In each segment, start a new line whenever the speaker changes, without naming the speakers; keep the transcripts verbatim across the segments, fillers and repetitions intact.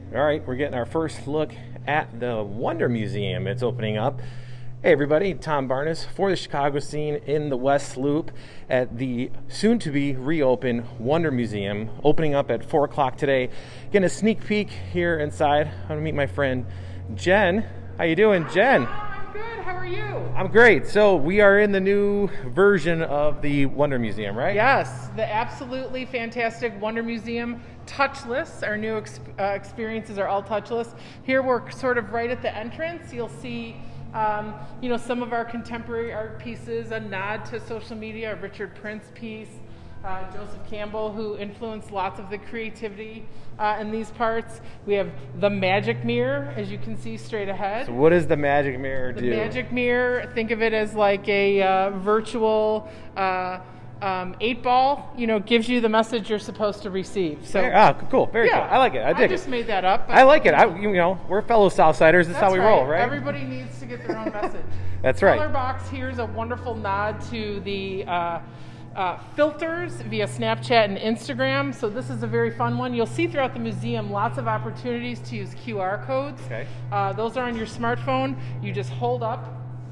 All right, we're getting our first look at the Wonder Museum. It's opening up. Hey everybody, Tom Barnes for the Chicago scene in the West Loop at the soon-to-be reopened Wonder Museum, opening up at four o'clock today. Getting a sneak peek here inside. I'm gonna meet my friend Jen. How you doing, Jen?
I'm good. How are you?
I'm great. So we are in the new version of the Wonder Museum, right?
Yes, the absolutely fantastic Wonder Museum. Touchless. Our new ex uh, experiences are all touchless. Here we're sort of right at the entrance. You'll see um, you know, some of our contemporary art pieces, a nod to social media, a Richard Prince piece, uh, Joseph Campbell, who influenced lots of the creativity uh, in these parts. We have the magic mirror, as you can see straight ahead.
So what does the magic mirror
the
do?
The magic mirror, think of it as like a uh, virtual uh, Um, eight ball, you know, gives you the message you're supposed to receive. So,
ah, cool, very
yeah,
cool. I like it. I dig it.
I just
it.
made that up.
I like it. I, you know, we're fellow Southsiders. This is how we
right.
roll, right?
Everybody needs to get their own message.
That's right.
Color box here is a wonderful nod to the uh, uh, filters via Snapchat and Instagram. So this is a very fun one. You'll see throughout the museum lots of opportunities to use Q R codes.
Okay.
Uh, those are on your smartphone. You just hold up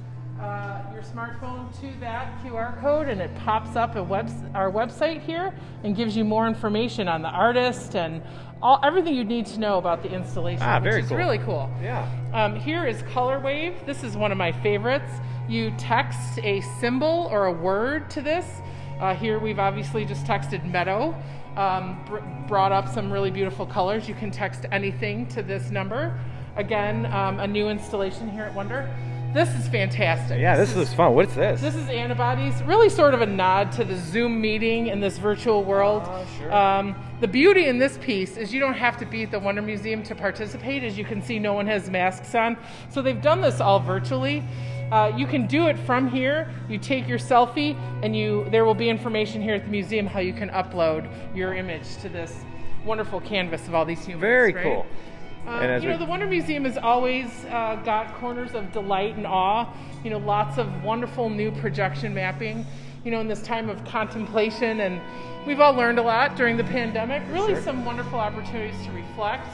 Uh, your smartphone to that Q R code and it pops up at web our website here and gives you more information on the artist and all everything you need to know about the installation,
ah, very
which is
cool.
really cool.
Yeah.
Um, here is Color Wave. This is one of my favorites. You text a symbol or a word to this. Uh, here we've obviously just texted Meadow. Um, br brought up some really beautiful colors. You can text anything to this number. Again, um, a new installation here at Wonder. This is fantastic.
Yeah, this, this is, is fun. What's this?
This is Antibodies, really sort of a nod to the Zoom meeting in this virtual world.
Uh, sure.
Um, the beauty in this piece is you don't have to be at the Wonder Museum to participate. As you can see, no one has masks on. So they've done this all virtually. Uh, you can do it from here. You take your selfie, and you there will be information here at the museum how you can upload your image to this wonderful canvas of all these humans.
Very
right?
cool.
Um, you know, the Wonder Museum has always uh, got corners of delight and awe. You know, lots of wonderful new projection mapping. You know, in this time of contemplation, and we've all learned a lot during the pandemic. Really,
sure.
some wonderful opportunities to reflect.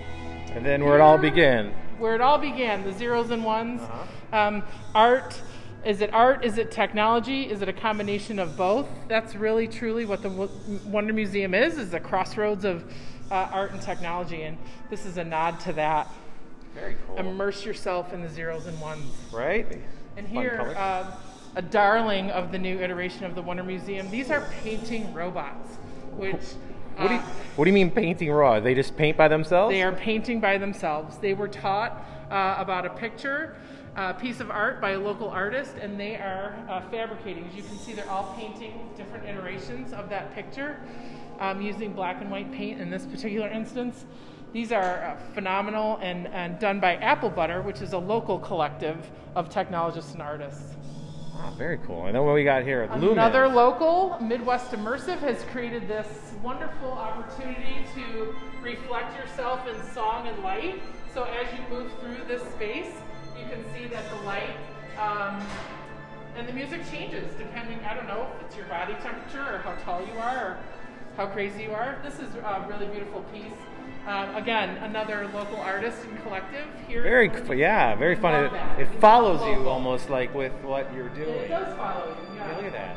And then where it all began.
Where it all began, the zeros and ones.
Uh-huh.
um, art. Is it art? Is it technology? Is it a combination of both? That's really, truly what the Wonder Museum is, is a crossroads of uh, art and technology, and this is a nod to that.
Very cool.
Immerse yourself in the zeros and ones.
Right?
And here, uh, a darling of the new iteration of the Wonder Museum, these are painting robots, which...
What do you,
uh,
what do you mean painting raw? They just paint by themselves?
They are painting by themselves. They were taught uh, about a picture, a piece of art by a local artist, and they are uh, fabricating. As you can see, they're all painting different iterations of that picture um, using black and white paint in this particular instance. These are uh, phenomenal and, and done by Apple Butter, which is a local collective of technologists and artists.
Ah, very cool. And then what we got here? Lumen.
Another local, Midwest Immersive, has created this wonderful opportunity to reflect yourself in song and light. So as you move through this space, you can see that the light um, and the music changes depending, I don't know, if it's your body temperature or how tall you are or how crazy you are. This is a really beautiful piece. Um, again, another local artist and collective here.
Very, yeah, very fun. It, it follows you almost like with what you're doing.
It does follow you, yeah.
Yeah, look at that.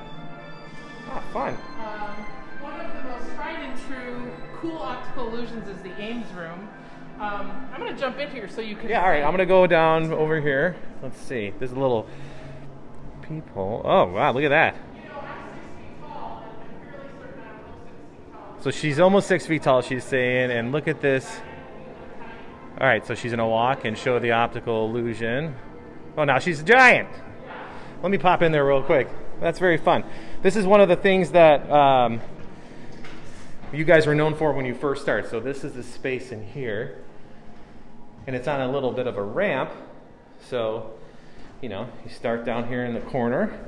Ah, fun.
Um, one of the most tried and true cool optical illusions is the Ames room. Um, I'm going to jump in here so you can
Yeah, all right, I'm going to go down over here. Let's see. There's a little peephole. Oh, wow, look at that.
You know, I'm six feet tall, and I'm fairly certain I'm almost six feet tall.
So she's almost six feet tall, she's saying, and look at this. All right, so she's going to walk and show the optical illusion. Oh, now she's a giant. Let me pop in there real quick. That's very fun. This is one of the things that um, you guys were known for when you first started. So this is the space in here. And it's on a little bit of a ramp. So, you know, you start down here in the corner.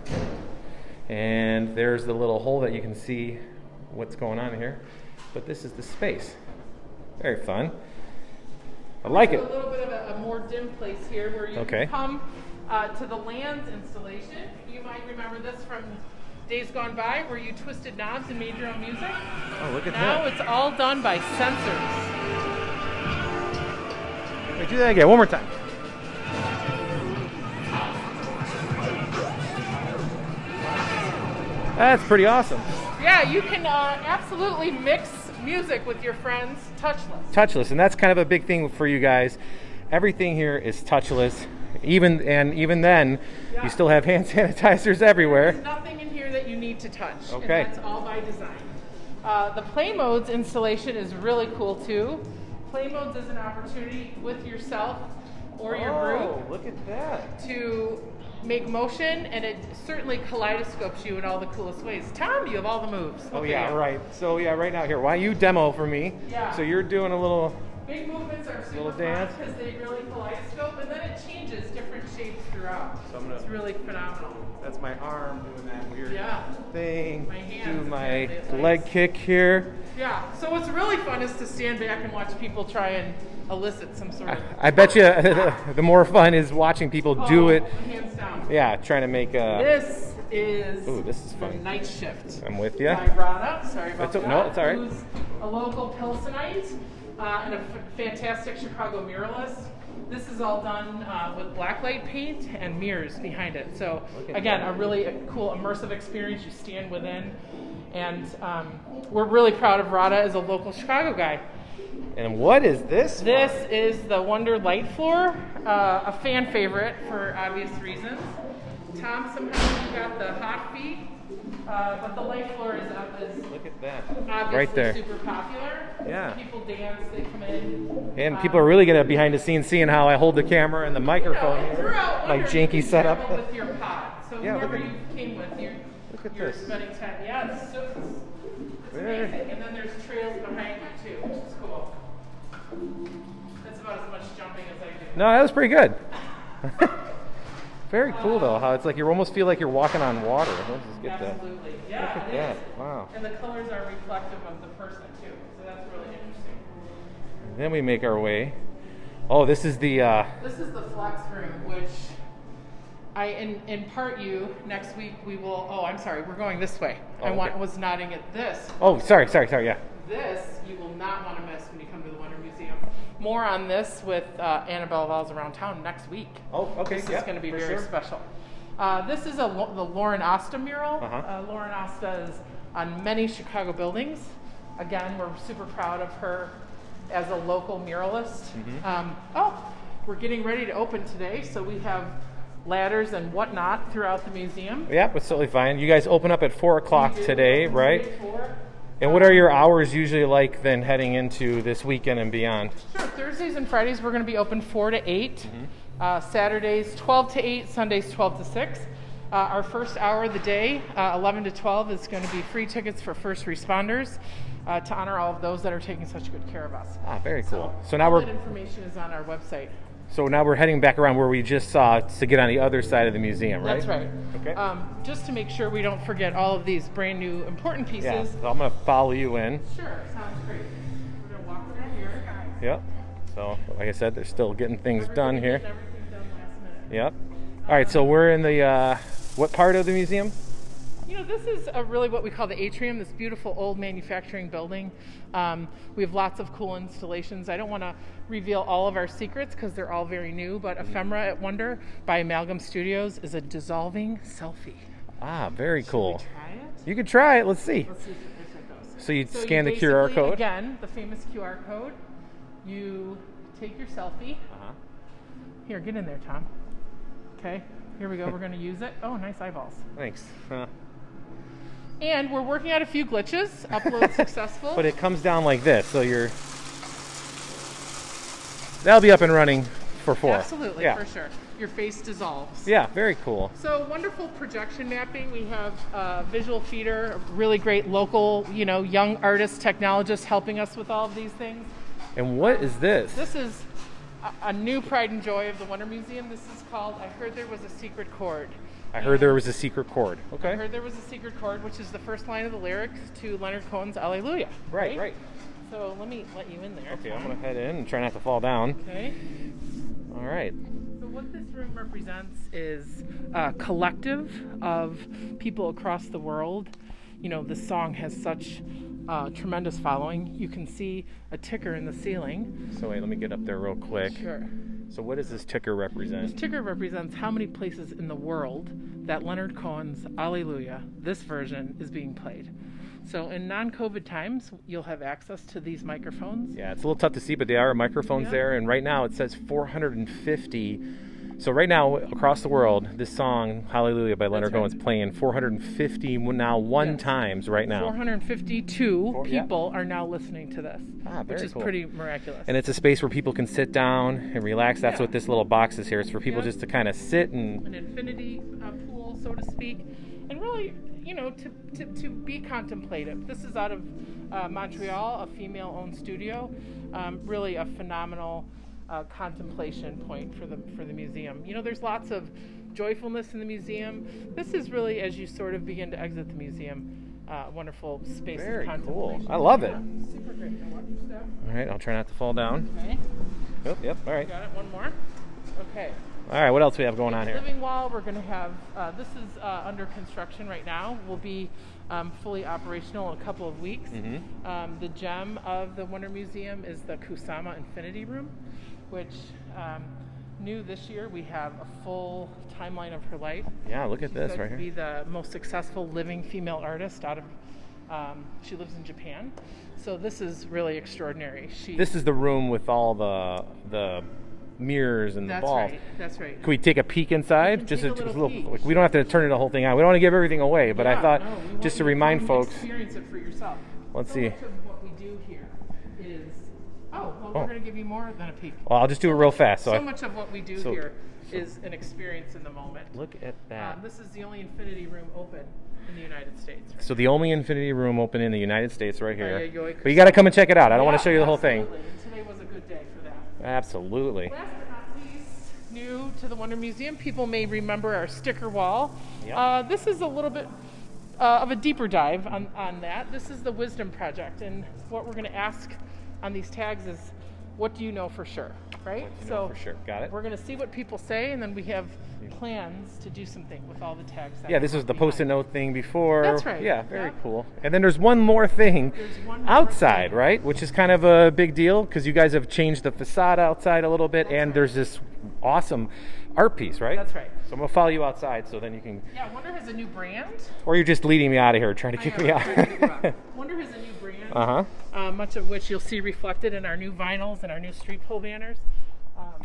And there's the little hole that you can see what's going on here. But this is the space. Very fun. I like it.
A little bit of a, a more dim place here where you
okay.
can come uh, to the Lands installation. You might remember this from days gone by where you twisted knobs and made your own music.
Oh, look at
now
that.
Now it's all done by sensors.
Wait, do that again. One more time. That's pretty awesome.
Yeah, you can uh, absolutely mix music with your friends touchless.
Touchless, and that's kind of a big thing for you guys. Everything here is touchless. Even and even then, yeah. you still have hand sanitizers everywhere.
There's nothing in here that you need to touch.
Okay.
And that's all by design. Uh, the Play Modes installation is really cool too. Play Modes is an opportunity with yourself or your
oh,
group.
Look at that.
To make motion, and it certainly kaleidoscopes you in all the coolest ways. Tom, you have all the moves.
Oh
okay.
yeah, right. So yeah, right now here, why don't you demo for me?
Yeah.
So you're doing a little
big movements are super
little
fun
dance
because they really kaleidoscope, and then it changes different shapes throughout. So I'm gonna, it's really phenomenal.
That's my arm doing that weird
yeah.
thing.
My hands.
Do my leg kick here.
Yeah. So what's really fun is to stand back and watch people try and elicit some sort of.
I, I bet you the more fun is watching people
oh,
do it.
Hands down.
Yeah, trying to make a.
This is.
Ooh, this is fun.
The Night Shift.
I'm with you.
By Rada. Sorry about
it's,
that.
No, it's all right.
Who's a local Pilsenite uh, and a f fantastic Chicago muralist. This is all done uh, with blacklight paint and mirrors behind it. So again, that. a really cool immersive experience. You stand within, and um, we're really proud of Rada as a local Chicago guy.
And what is this?
This one? is the Wonder Light Floor, uh, a fan favorite for obvious reasons. Tom, somehow you got the hot feet, uh, but the light floor is, uh, is
Look at that.
obviously
right there.
super popular.
Yeah.
People dance, they come in.
And
um,
people are really good at behind the scenes seeing how I hold the camera and the microphone
you know,
here. My janky setup.
With your pod. So
yeah,
whoever
at,
you came with, you're,
look at
you're
this.
spending time. Yeah, it's, so, it's, it's amazing. And then there's trails behind you too, which is cool. That's about as much jumping as I do.
No, that was pretty good. Very cool though, how it's like you almost feel like you're walking on water. Let's just get
Absolutely.
that.
Yeah,
Look at
it
that.
is.
Wow.
And the colors are reflective of the person too, so that's really interesting.
And then we make our way. Oh, this is the. Uh,
this is the flex room, which I in, impart you next week. We will. Oh, I'm sorry. We're going this way.
Oh,
I want,
okay.
was nodding at this.
Oh, sorry, sorry, sorry. Yeah.
This you will not want to miss when you come to the Wonder Museum. More on this with uh, Annabelle Valls Around Town next week.
Oh, okay.
This
yeah,
is going to be very
sure.
special. Uh, this is a, the Lauren Asta mural.
Uh-huh.
uh, Lauren Asta is on many Chicago buildings. Again, we're super proud of her as a local muralist.
Mm-hmm.
um, oh, we're getting ready to open today, so we have ladders and whatnot throughout the museum.
Yeah, that's totally fine. You guys open up at four o'clock today, right?
Four.
And what are your hours usually like then heading into this weekend and beyond?
Sure. Thursdays and Fridays we're going to be open four to eight.
Mm-hmm.
uh, Saturdays twelve to eight. Sundays twelve to six. Uh, our first hour of the day, uh, eleven to twelve, is going to be free tickets for first responders uh, to honor all of those that are taking such good care of us.
Ah, very cool.
So,
so now
all
we're
that information is on our website.
So now we're heading back around where we just saw to get on the other side of the museum, right?
That's right.
Okay.
Um, just to make sure we don't forget all of these brand new important pieces.
Yeah, so I'm going to follow you in.
Sure, sounds great. We're going to walk through here.
Yep. So, like I said, they're still getting things
Everybody
done here.
Everything done last minute.
Yep. All right, so we're in the, uh, what part of the museum?
You know, this is a really what we call the atrium, this beautiful old manufacturing building. Um, we have lots of cool installations. I don't want to reveal all of our secrets because they're all very new, but Ephemera at Wonder by Amalgam Studios is a dissolving selfie.
Ah, very cool.
Should we try it?
You could try it. Let's see.
Let's see if it goes.
So you
so
scan
you
the Q R
basically,
code.
Again, the famous Q R code. You take your selfie.
Uh-huh.
Here, get in there, Tom. Okay, here we go. We're going to use it. Oh, nice eyeballs.
Thanks. Huh.
And we're working out a few glitches. Upload successful.
But it comes down like this, so you're... That'll be up and running for four.
Absolutely,
yeah.
for sure. Your face dissolves.
Yeah, very cool.
So wonderful projection mapping. We have uh, visual feeder, really great local, you know, young artists, technologists helping us with all of these things.
And what is this?
This is a, a new pride and joy of the Wonder Museum. This is called I Heard There Was a Secret Chord.
I heard there was a secret chord. Okay.
I heard there was a secret chord, which is the first line of the lyrics to Leonard Cohen's Alleluia.
Right, right.
So let me let you in there.
Okay, I'm going to head in and try not to fall down.
Okay.
All right.
So what this room represents is a collective of people across the world. You know, this song has such uh, tremendous following. You can see a ticker in the ceiling.
So wait, let me get up there real quick.
Sure.
So what does this ticker represent?
This ticker represents how many places in the world that Leonard Cohen's Alleluia, this version, is being played. So in non-COVID times, you'll have access to these microphones.
Yeah, it's a little tough to see, but there are microphones
Yeah.
there. And right now it says four hundred fifty. So right now, across the world, this song, Hallelujah by Leonard
right.
Cohen's playing four hundred fifty now one
Yes.
times right now.
four hundred fifty-two
Four- yeah.
people are now listening to this,
Ah, very
which is
cool.
pretty miraculous.
And it's a space where people can sit down and relax. That's
Yeah.
what this little box is here. It's for people
Yeah.
just to kind of sit and...
An infinity uh, pool, so to speak, and really, you know, to, to, to be contemplative. This is out of uh, Montreal, a female-owned studio. Um, really a phenomenal uh, contemplation point for the for the museum. You know, there's lots of joyfulness in the museum. This is really, as you sort of begin to exit the museum, uh, a wonderful space
Very
of
cool.
contemplation.
I love it.
Yeah, super great. Now watch your step.
All right, I'll try not to fall down.
Okay.
Yep, yep, all right.
Got it. One more. Okay.
All right, what else we have going on here?
Living wall, we're going to have, uh, this is uh, under construction right now, will be um, fully operational in a couple of weeks.
Mm-hmm.
Um, the gem of the Wonder Museum is the Kusama Infinity Room, which um, new this year. We have a full timeline of her life.
Yeah, look at
She's
this
said
right
to
here.
be the most successful living female artist out of, um, she lives in Japan. So this is really extraordinary. She,
This is the room with all the the mirrors and the
that's
balls.
right, that's right.
Can we take a peek inside?
can
Just
take
a,
a
just
little
little.
peek.
Like, we don't have to turn the whole thing on. We don't want to give everything away, but I
Yeah,
thought
no, we want
just to
you
remind
come
folks.
experience it for yourself.
Let's
so
see.
Much of what we do here is. Oh, well,
Oh.
we're going to give you more than a peek.
Well, I'll just do it real fast. So,
So
I,
much of what we do
so-
here
so-
is an experience in the moment.
look at that.
Um, this is the only infinity room open in the United States. Right?
So the only infinity room open in the United States right here.
Ay, ay, ay,
But you got to come and check it out. I don't want
Yeah,
to show you the whole thing.
absolutely. And today was a good day for that.
Absolutely.
Last but not least, new to the Wonder Museum, people may remember our sticker wall.
Yep.
Uh, this is a little bit uh, of a deeper dive on, on that. This is the Wisdom Project, and what we're going to ask on these tags is, what do you know for sure, right?
What do you
so
know for sure? Got it.
We're going to see what people say, and then we have plans to do something with all the tags. that
Yeah, this
are
was the
behind.
post-it note thing before.
That's right.
Yeah, very
Yep.
cool. And then there's one more thing
There's one more
outside,
thing.
right? Which is kind of a big deal because you guys have changed the facade outside a little bit,
That's
and
right.
there's this awesome art piece, right?
That's right.
So I'm gonna follow you outside, so then you can,
Yeah, Wonder has a new brand.
or you're just leading me out of here, trying to
I
kick
am,
me
I'm trying to get you
out.
out. Wonder has a new brand.
uh huh.
Uh, much of which you'll see reflected in our new vinyls and our new street pole banners. Um,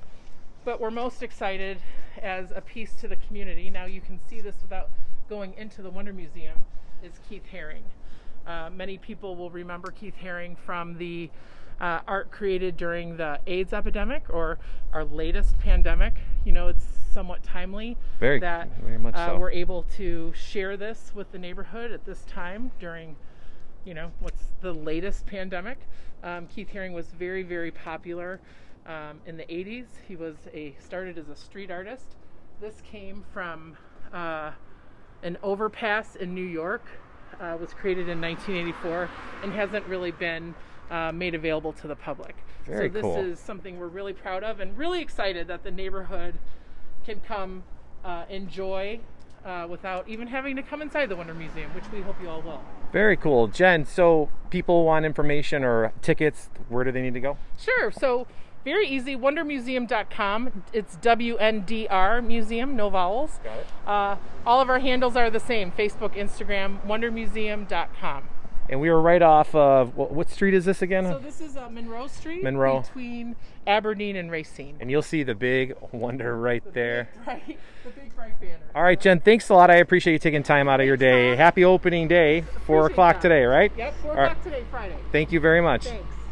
but we're most excited as a piece to the community. Now you can see this without going into the Wonder Museum, is Keith Haring. Uh, many people will remember Keith Haring from the uh, art created during the AIDS epidemic or our latest pandemic. You know, it's somewhat timely
Very-
that
very much
uh,
so.
we're able to share this with the neighborhood at this time during, you know, what's the latest pandemic. Um, Keith Haring was very, very popular um, in the eighties. He was a started as a street artist. This came from uh, an overpass in New York. Uh, was created in nineteen eighty-four and hasn't really been uh, made available to the public.
Very
so this
cool.
is something we're really proud of and really excited that the neighborhood can come uh, enjoy uh, without even having to come inside the Wonder Museum, which we hope you all will.
Very cool, Jen. So people want information or tickets. Where do they need to go?
Sure. So very easy. wonder museum dot com. It's W N D R Museum, no vowels.
Got it.
Uh, all of our handles are the same: Facebook, Instagram, wonder museum dot com.
And we were right off of what, what street is this again?
So this is uh, Monroe Street,
Monroe.
between Aberdeen and Racine.
And you'll see the big Wonder right
The
there.
Big bright, the big bright banner.
All right, Jen, thanks a lot. I appreciate you taking time out of your day.
Tom.
Happy opening day, four
Appreciate
o'clock
that.
today, right?
Yep, four
All right.
o'clock today, Friday.
Thank you very much.
Thanks.